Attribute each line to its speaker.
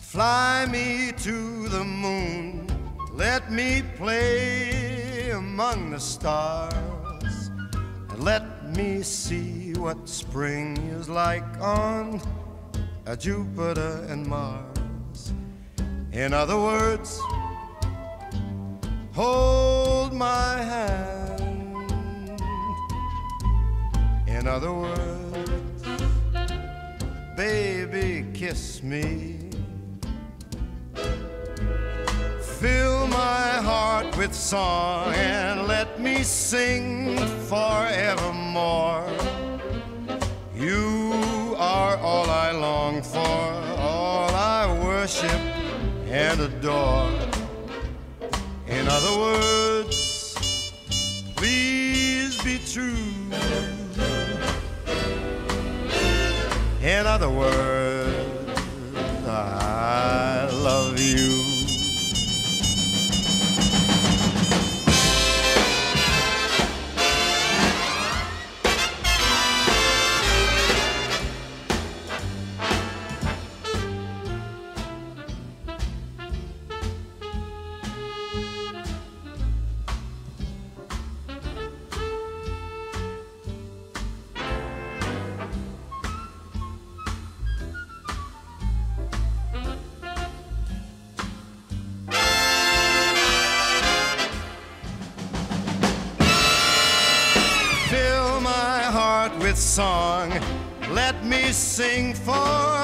Speaker 1: Fly me to the moon, let me play among the stars, and let me see what spring is like on Jupiter and Mars. In other words, hold my hand. In other words, baby, kiss me. Fill my heart with song and let me sing forevermore. You are all I long for, all I worship and adore. In other words, please be true. In other words, I love you. Fill my heart with song, let me sing for